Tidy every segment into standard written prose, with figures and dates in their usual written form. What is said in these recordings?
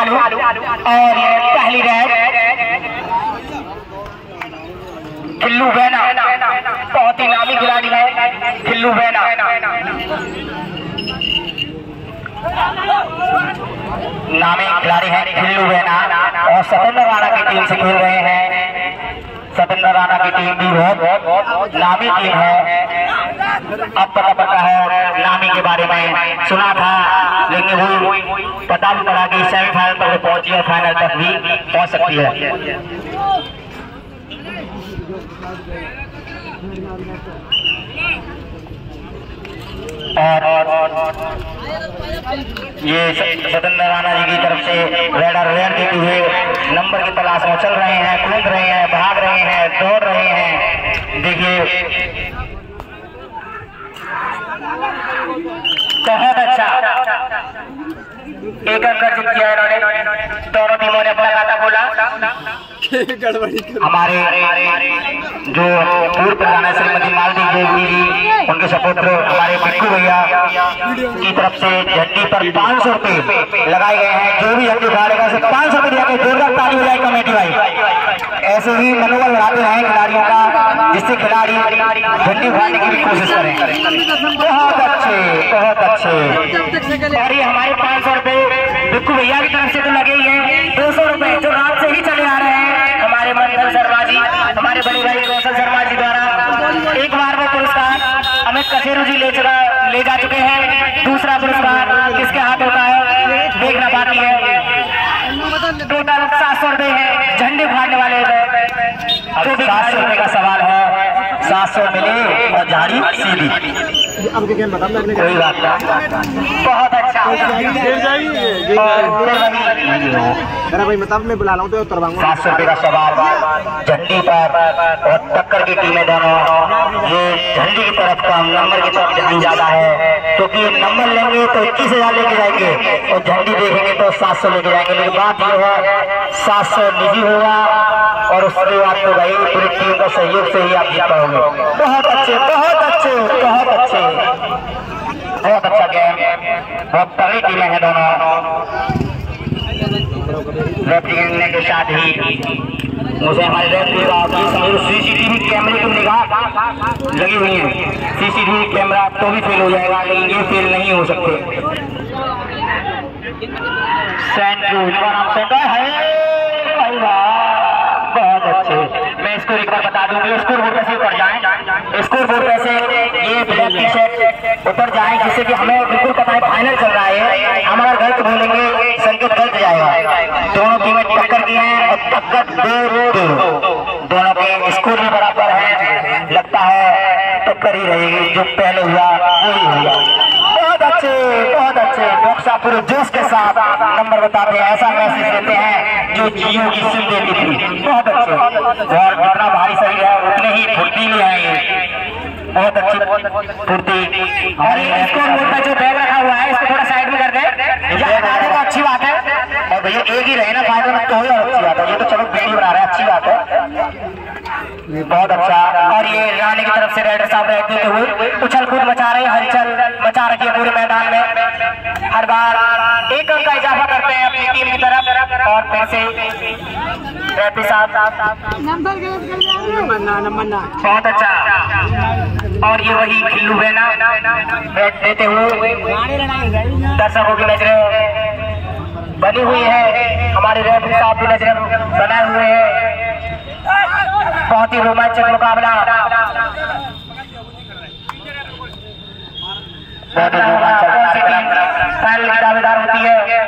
चालू। और ये पहली रेड खिल्लू बैना, बहुत ही नामी खिलाड़ी है खिल्लू बैना। नामी खिलाड़ी है खिल्लू बैना और सतेंद्र राणा की टीम से खेल रहे हैं। सतेंद्र राणा की टीम भी बहुत नामी टीम है। अब पता पता है नामी के बारे में सुना था, लेकिन वो पता भी पड़ा कि सेमीफाइनल तक पहुंची है, फाइनल तक भी पहुंच सकती है। और ये सतेंद्र राणा जी की तरफ से रेडर रेड देते हुए नंबर की तलाश में चल रहे हैं, कूद रहे हैं, भाग रहे हैं, दौड़ रहे हैं। देखिए बहुत अच्छा एक अंक जीत किया इन्होंने। दोनों टीमों ने अपना खाता खोला। हमारे जो पूर्व प्रधान श्रीमती मालती देवी जी, उनके सपुत्र हमारे बिट्टू भैया की तरफ से झंडी पर 500 रुपए लगाए गए हैं। जो भी झंडी उठाएगा उसे 500 रुपए दिया। जोरदार ताली हो जाए कमेटी भाई। ऐसे ही मनोबल बढ़ाते हैं खिलाड़ियों का, जिससे खिलाड़ी झंडी उठाने की भी कोशिश करें। बहुत अच्छे, बहुत अच्छे। और ये हमारे 500 रुपए बिट्टू भैया की तरफ से तो लगे ही हैं। 200 रुपए जो रात से ही चले आ रहे हैं हमारे मंथन शर्मा जी, हमारे बड़े भाई कौशल शर्मा जी द्वारा। एक बार वो पुरस्कार अमित कसेरू जी ले जा चुके हैं। दूसरा पुरस्कार किसके हाथ होता है देखना बाकी है। टोटल 700 रुपए है झंडे फाड़ने वाले। अब 700 रुपए का सवाल है, 700 मिले और झाड़ी सीधी। कोई बात नहीं, बहुत अच्छा। भाई मतलब मैं बुला रहा हूँ तो उतरवाऊंगा। 700 रुपए का सवाल झंडी पर और टक्कर की टीमें दोनों। ये झंडी की तरफ का नंबर की तरफ ध्यान ज्यादा है, क्योंकि नंबर लेंगे तो 21,000 लेके जाएंगे और झंडी देखेंगे तो 700 लेके जाएंगे। लेकिन बात ये है 700 निजी होगा और उसके बाद तो भाई पूरी टीम का सहयोग से ही आप जीत पाओगे। बहुत अच्छे, बहुत अच्छे, बहुत अच्छे, बहुत अच्छा गेम। बहुत तगड़ी टीमें हैं दोनों। रेफरी गिरने के साथ ही मुझे हमारे रेफरी का सीसीटीवी कैमरे की निगाह लगी हुई है। सीसीटीवी कैमरा तो भी फेल हो जाएगा, लेकिन ये फेल नहीं हो सकते। बहुत अच्छे। मैं इसको एक बार बता दूंगी, स्कोर बोर्ड पे ऊपर जाएं, स्कोर बोर्ड पे से ये ब्लैक टी शर्ट ऊपर जाएं, जिससे कि हमें बिल्कुल पता है फाइनल चल रहा है। हम अगर गलत बोलेंगे संकेत गलत जाएगा। दोनों टीमें टक्कर की हैं और टक्कर 2-2। दोनों के स्कोर भी बराबर है। लगता है टक्कर ही रहेगी, जो पहले हुआ वही होगा। बहुत अच्छे, बहुत अच्छे। बॉक्सा पूरे जोश के साथ नंबर बताते हैं, ऐसा मैसेज देते हैं जो जियो की सिम देती थी। बहुत अच्छे। और जितना भारी शरीर है उतने ही फुर्तीले आएंगे। बहुत अच्छी फुर्ती। और ये स्कोर बोर्ड पर जो बैग रखा हुआ है इसको थोड़ा साइड में कर दे, तो अच्छी बात है। और भैया एक ही रहे ना फायदे में, तो ही अच्छी बात है। ये तो चलो वीडियो बना रहे हैं, अच्छी बात है। बहुत अच्छा। और ये रानी की तरफ से रेडर साहब रहते हुए उछल कूद मचा रहे हैं, हलचल मचा रखी है पूरे मैदान में। हर बार एक अंक का इजाफा करते हैं अपनी टीम की तरफ। और फिर से रेफरी साहब बहुत अच्छा। और ये वही खिल्लू बैना बैट देते हुए दर्शकों की नजरें बनी हुई है। हमारे रेफरी साहब की नजरें बनाए हुए हैं। बहुत ही रोमांचक मुकाबला, बहुत ही रोमांचक। फाइनल की दावेदार होती है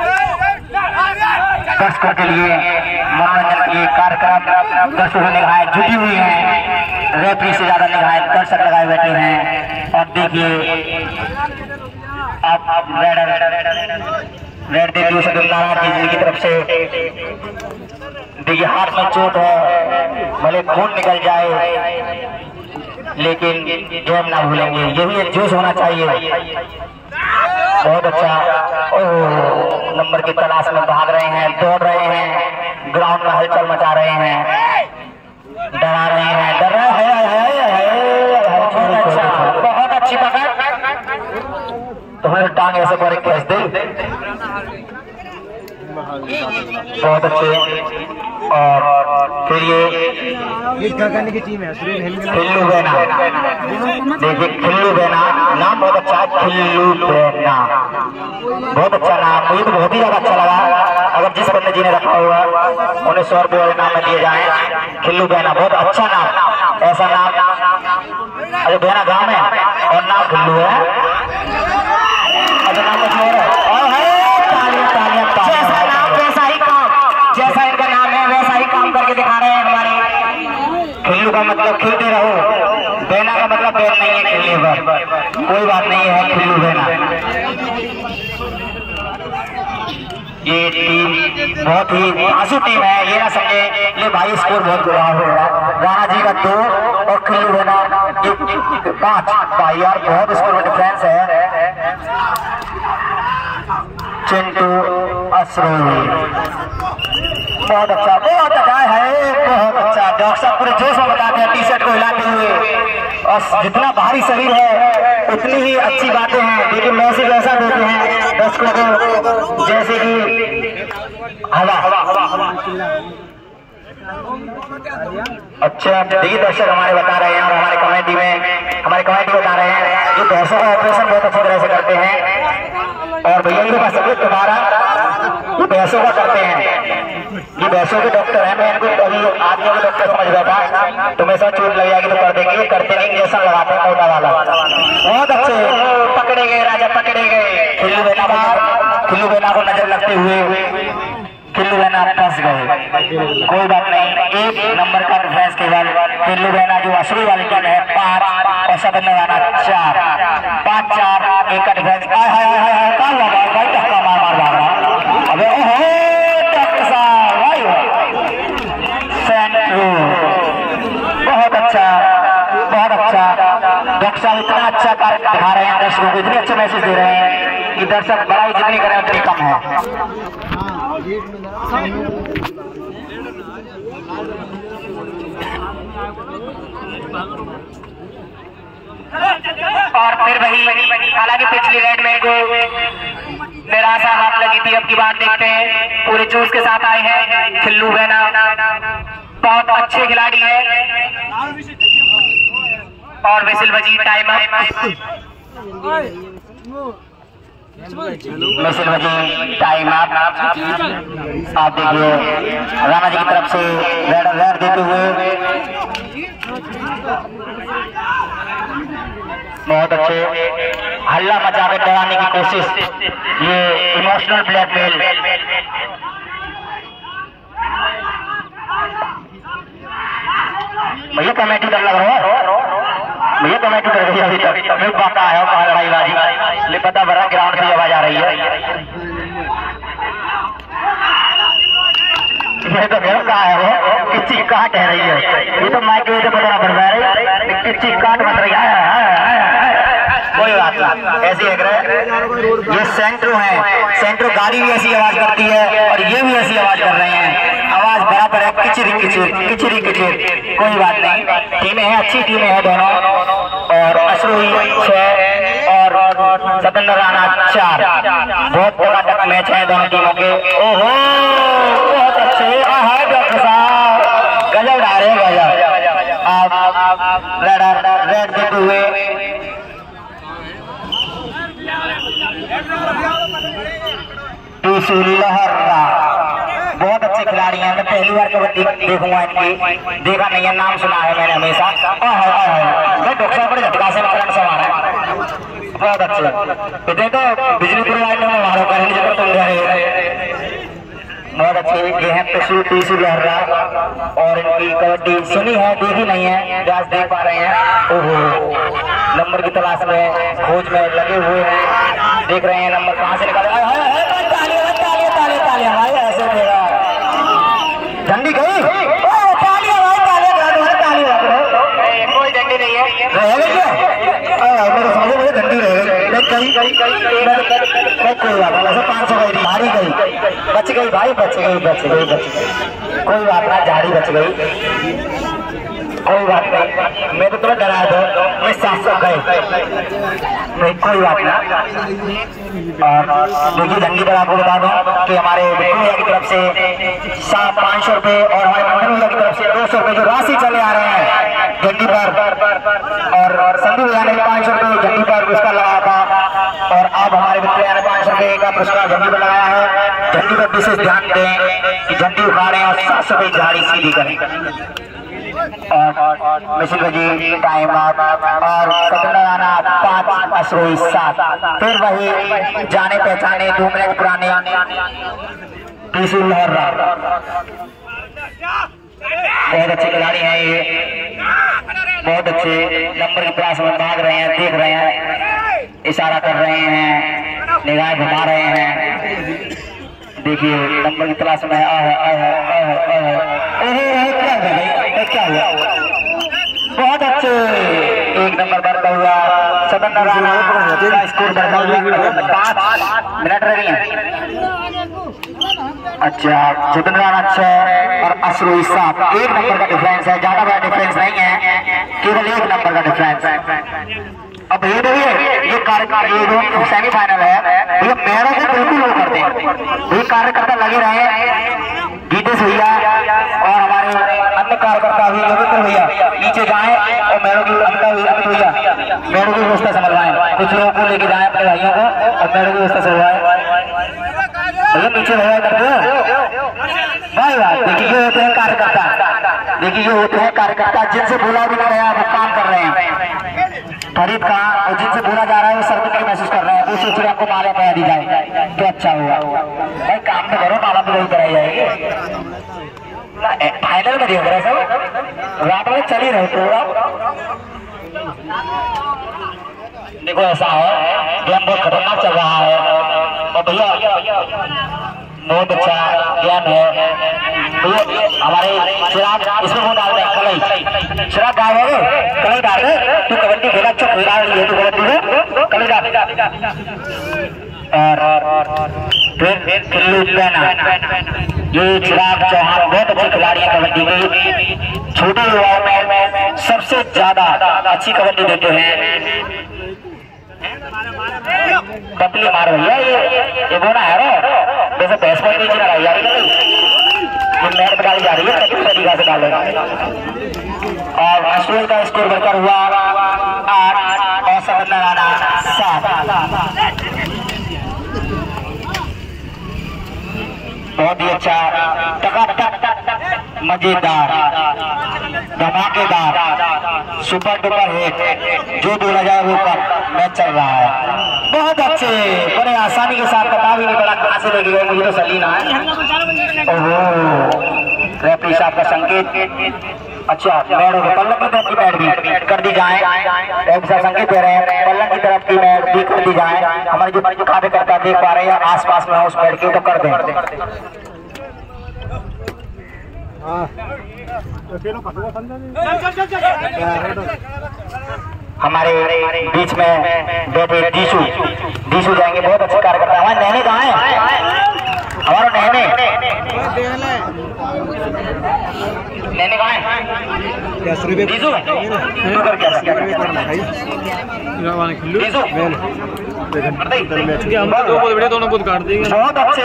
दर्शकों के लिए मनोरंजन के कार्यक्रम। दर्शकों की निगाहें जुटी हुई हैं, रेफरी से ज्यादा निगाहें दर्शक लगाए बैठे हैं। और देखिए अब रेड देती हुई सदन नारायण जी की तरफ से। देखिए हाथ में चोट है, भले खून निकल जाए लेकिन गेम ना भूलेंगे, यही एक जोश होना चाहिए। बहुत अच्छा। ओह, नंबर की तलाश में भाग रहे हैं, दौड़ रहे हैं, ग्राउंड में हलचल मचा रहे हैं, डरा रहे हैं, डर रहे हैं। बहुत अच्छी पकड़। तुम्हारे टांग ऐसे पर कैच दे। बहुत अच्छे। और फिर ये करने की टीम है खिल्लू बेना, देखिए खिल्लू बेना नाम बहुत अच्छा है, खिल्लू बेना बहुत अच्छा नाम, मुझे तो बहुत ही ज्यादा अच्छा लगा। अगर जिस बंदे जी ने रखा हुआ उन्हें 100 रुपये वाले नाम में दिए जाए। खिल्लू बेना बहुत अच्छा नाम, ऐसा नाम अरे बेना गाँव में और नाम खिल्लू है, अच्छा नाम जैसा नाम वैसा ही काम, जैसा इनका नाम है वैसा ही काम करके दिखा रहे हैं हमारे। खिल्लू का मतलब खिलते रहो, बेना का मतलब बेन नहीं है खिलने पर, कोई बात नहीं है खिल्लू बेना। ये टीम बहुत ही आंसू टीम है, ये ना समझे ये भाई स्कोर बहुत बुरा हो रहा है। राणा जी का 2 और खिल्लू बेना 5 भाई यार, बहुत स्कोर में डिफरेंस है। चिंटू असरोही बहुत अच्छा है, बहुत अच्छा। डॉक्टर साहब पूरे जोश में बताते हैं टी शर्ट को हिलाते हुए, और जितना भारी शरीर है उतनी ही अच्छी बातें हैं। लेकिन मैसेज ऐसा देते हैं दर्शकों को जैसे कि हवा। अच्छा देखिए दर्शक हमारे बता रहे हैं और हमारे कमेटी बता रहे हैं ये भैंसों का ऑपरेशन बहुत अच्छी तरह से करते हैं। और भैया इनके पास सबूत तुम्हारा ये भैंसों का करते हैं, ये भैंसों के डॉक्टर हैं। मैं इनको अभी आदमियों के डॉक्टर समझ रहा था, तुम्हें सब चोट लग जाएगी तो कर देंगे, करते नहीं, इंजेक्शन लगाते हैं मोटा वाला। बहुत अच्छे पकड़े गए राजा, पकड़े गए। खिल्लू बेना को नजर लगते हुए खिल्लू बेना फंस गए, कोई बात नहीं। 1 नंबर का डिफरेंस केवल खिल्लू बेना जो असली वाली टीम है 5 और सदन राणा 4, 5-4 1 का डिफरेंस। भाई धक्का मार भाग रहा, अबे ओहो डॉक्टर साहब भाई सेंट्रू बहुत अच्छा। डॉक्टर साहब इतना अच्छा कार्य दिखा रहे हैं, दर्शकों को इतने अच्छे मैसेज दे रहे हैं कि दर्शक बड़ाई जितनी करें उतनी कम है। और फिर वही हालांकि पिछली रेड में को निराशा हाथ लगी थी, अब की बात देखते हैं पूरे जोश के साथ आए हैं। खिल्लू बेना बहुत अच्छे खिलाड़ी है और विसिल बजी टाइम अप। आप देखिए राणा जी की तरफ से रेड देते हुए बहुत अच्छे हल्ला मचावे डराने की कोशिश, ये इमोशनल ब्लैकमेल। भैया कमेटी डर लग रहा है, भैया कमेटी डर गई अभी तक बाका है लड़ाईबाजी, ले पता बड़ा ग्राउंड की आवाज आ रही है। ये तो घर का है वो किच्ची काट है रही है, ये तो माइक के तो पता पड़ रहा है किच्ची काट मत रही है। कोई बात नहीं, ऐसे लग रहा है। ये सेंट्रो है, सेंट्रो गाड़ी भी ऐसी आवाज करती है और ये भी ऐसी आवाज कर रहे हैं, आवाज बराबर है, किचरी किचरी। कोई बात नहीं, टीमें हैं, अच्छी टीमें हैं दोनों। और असरोही 6 और सदन राणा 4, बहुत टकाटक मैच है दोनों टीमों के। ओहो बहुत अच्छे डॉक्टर साहब गजब उड़ा रहे हैं, गजब। आप रेड देते हुए लहरा बहुत अच्छे खिलाड़ी हैं, मैं पहली बार कबड्डी देखूंगा इनकी, देखा नहीं है, नाम सुना है मैंने हमेशा। डॉक्टर बड़े झटका से करंट से मारा है, बहुत अच्छे। इतने तो बिजली प्रोवाइड में मारो करंट जब तुम रहे, बहुत अच्छे। ये है टीसू लहरा और इनकी कबड्डी सुनी है, देखी नहीं है, आज देख पा रहे हैं। ओहो नंबर की तलाश में खोज में लगे हुए हैं, देख रहे हैं नंबर कहाँ से निकाले। तालियां भाई ऐसे देगा, डंडी गई कोई डंडी नहीं है, मेरे समझे मुझे डंडी रहेगी कोई बात नहीं। 500 गई झाड़ी गई, बच गई भाई, बच गई कोई बात नहीं, झाड़ी बच गई। कोई बात नहीं, मैं तो तुम्हें डरा दो, मैं 700 गए नहीं, कोई बात नहीं। और देखिए झंडी पर आपको बता दूं कि हमारे बिट्टू भैया की तरफ से 500 रुपए और हमारे मंडल भैया की तरफ से 200 रुपए जो राशि चले आ रहे हैं झंडी पर, और संधू भैया ने 500 रुपए झंडी पर पुरस्कार लगाया था, और अब हमारे बिट्टू भैया ने 500 रुपए का पुरस्कार झंडी पर लगाया है। झंडी पर विशेष ध्यान दें कि झंडी उखाड़ें और 700 रुपए झाड़ी सीधी करें। और मिसिल जी टाइम आप और कतनाना 5 अश्रोई 7, फिर वही जाने पहचाने 2 मिनट पुराने बहुत अच्छे खिलाड़ी हैं ये, बहुत अच्छे नंबर की क्लास में भाग रहे हैं, देख रहे हैं, इशारा कर रहे हैं, निगाह घुमा रहे हैं। देखिए नंबर की तलाश में क्या हुआ, बहुत अच्छे, 1 नंबर बढ़ता हुआ सदन राणा, स्कोर बढ़ता हुआ 5 मिनट रह गई है। अच्छा सदन राणा 6 और अश्रोई 7, 1 नंबर का डिफरेंस है, ज्यादा बड़ा डिफरेंस नहीं है, केवल 1 नंबर का डिफरेंस है। अब ये देखिए ये कार्यकार ये जो सेमीफाइनल है भैया मेहनत से बिल्कुल वो करते हैं, ये कार्यकर्ता लगे रहे, गीतेश भैया और हमारे अन्य कार्यकर्ता भी रविंद्र भैया नीचे जाएं और मेड़ों की अमित भैया मेड़ों की व्यवस्था संभलवाएं, कुछ लोगों को लेके जाएं अपने भाइयों को और मेड़ों की व्यवस्था संभलवाएं। भैया नीचे भैया करते हो भाई बात, देखिए ये होते हैं कार्यकर्ता, देखिए ये होते हैं कार्यकर्ता जिनसे बोला भी नहीं रहा वो काम कर रहे हैं। फरीद खान और जिनसे बोला जा रहा है वो सर्टिफिकेट महसूस कर रहे हैं, वो सोच रहे आपको माला पड़ा दी जाए तो अच्छा होगा। भाई काम तो करो, माला तो वही कराई जाएगी। फाइनल में देख रहे सब रात में चल ही रहे प्रोग्राम। देखो ऐसा है गेम बहुत खतरनाक चल रहा है और भैया बहुत अच्छा ज्ञान है भैया। हमारे चिराग इसमें वो डाल रहे कलई, चिराग गाय है कलई डाल रहे, तू कबड्डी खेला अच्छा खेला है तो कबड्डी में कलई डाल, और फिर खिल्लू पहना। ये चिराग चौहान बहुत अच्छे खिलाड़ी है कबड्डी के, छोटे युवाओं में सबसे ज्यादा अच्छी कबड्डी देते हैं। पतली मार भैया ये बोना है रो, वैसे भैंस पर नीचे लगाई जा रही है, ये मैट पर डाली जा रही है, पतली तरीका से डालेगा। और अश्विन का स्कोर बढ़कर हुआ 8 और सदन राणा 7। बहुत ही अच्छा टकाटक मजेदार धमाकेदार सुपर डुपर हिट जो बोला जाए वो पर मैच चल रहा है। बहुत अच्छे बड़े आसानी के साथ पता भी नहीं पड़ा कहां से लेके गए, मुझे तो सलीना है। ओहो रेफरी साहब का संकेत, अच्छा मैडों के पल्लक की तरफ की मैट भी कर दी जाए, रेफरी साहब संकेत दे रहे हैं पल्लक की तरफ की मैट भी कर दी जाए। हमारे जो कार्यकर्ता देख पा रहे हैं आस पास में उस मैट के तो कर दें। हमारे बीच में बैठे डीसू जाएंगे, बहुत अच्छे कार्यकर्ता। हमारे नहने कहाँ है, हमारा नहने कहाँ है, डीसू दोनों काट देंगे। बहुत अच्छे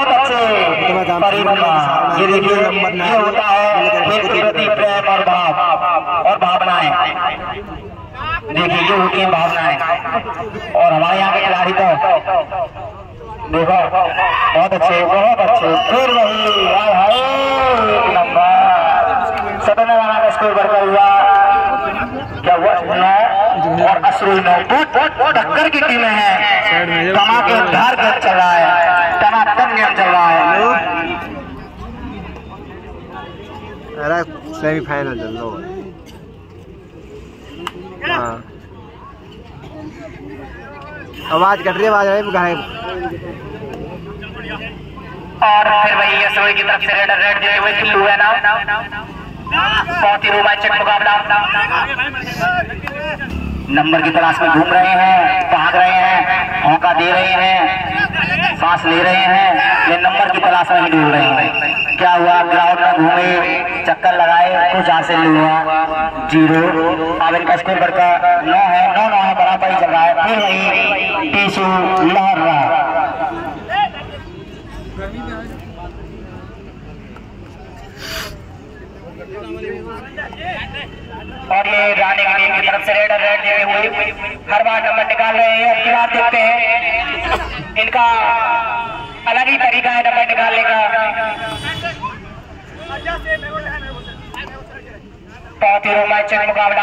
ये देखिए ये होता है खेल के प्रति प्रेम और भाव और भावनाएं, देखिए ये होती है भावनाएं। और हमारे यहाँ के खिलाड़ी तो देखो बहुत अच्छे फिर वही एक नंबर सदन राणा का स्कोर बढ़ता हुआ क्या हुआ 9 और अश्रोई 9। बहुत टक्कर की टीमें हैं, धमाकेदार गेम चल रहा है, टनाटन गेम चल रहा है। अरे सेमीफाइनल चल रहा है। आवाज कट रही है, आवाज आ रही है। और फिर वही अश्रोई की तरफ से रेड देते हुए खिल्लू है ना, बहुत ही रोमांचक मुकाबला। नंबर की तलाश में घूम रहे हैं, भाग रहे हैं, मौका दे रहे हैं, सांस ले रहे हैं, ये नंबर की तलाश में ही ढूंढ रहे हैं। क्या हुआ ग्राउंड में घूमे चक्कर लगाए, कुछ हासिल नहीं हुआ, 0। अब इनका स्कोर बढ़कर 9 है, 9-9 है, बराबर ही चल रहा है। फिर वही टीसू लहरा और ये रानी की टीम की तरफ से रेड देते हुए हर बार नंबर निकाल रहे हैं। अब की बार देखते हैं, इनका अलग ही तरीका है नंबर निकालने का। बहुत ही रोमांचक मुकाबला,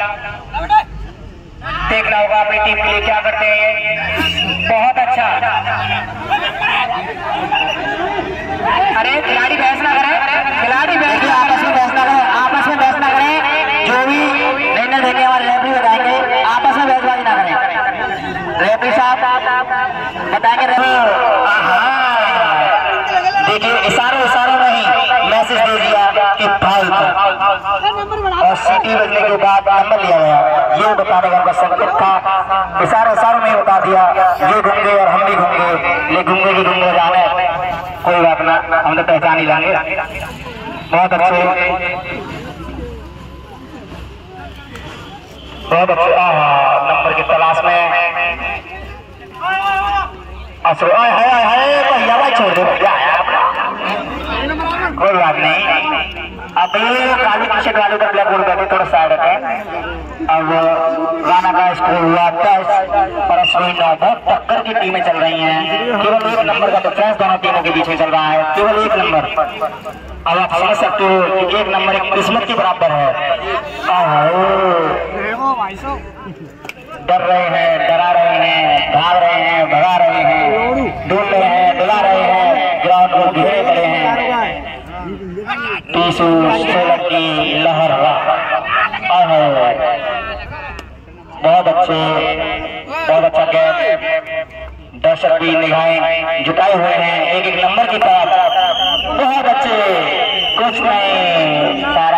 देखना होगा अपनी टीम के लिए क्या करते हैं। बहुत अच्छा, अरे खिलाड़ी बहस ना करें, खिलाड़ी बहस आपस में बहस ना करें, आपस में बहस ना करें। जो भी निर्णय देने वाले रेफरी बताएंगे, आपस में बहसबाजी ना करें। रेफरी साहब बताएंगे। देखिए इशारों में ही मैसेज दे दिया कि भाई, और सीटी बजने के बाद नंबर लिया गया, ये बताने का उनका संकेत था। इशारों में ही बता दिया, ये घूंगे और हम भी घूंगे, ले घूंगे की घूंगे जाने, कोई बात ना, हम तो पहचान ही लेंगे। बहुत अच्छे, बहुत अच्छे नंबर की तलाश में। भैया भाई छोड़ दो, कोई बात नहीं। अब ये काली टी शर्ट वाले का ब्लैक बोर्ड बैठे थोड़ा साइड है। अब राना का स्कोर हुआ 10 और अश्विन 9। बहुत टक्कर की टीमें चल रही हैं, केवल 1 नंबर का डिफरेंस दोनों टीमों के बीच में चल रहा है, केवल 1 नंबर। अब आप समझ सकते हो कि 1 नंबर एक किस्मत के बराबर है। डर रहे हैं, डरा रहे हैं, भाग रहे हैं, भगा रहे हैं, ढूंढ रहे हैं, डुला रहे हैं, ग्राउंड को घेरे पड़े हैं। टीसू सोलंकी लहर, बहुत अच्छे, बहुत अच्छा गेम। दर्शक की निगाहें जुटाए हुए हैं एक नंबर की तरफ। बहुत अच्छे, कुछ नहीं,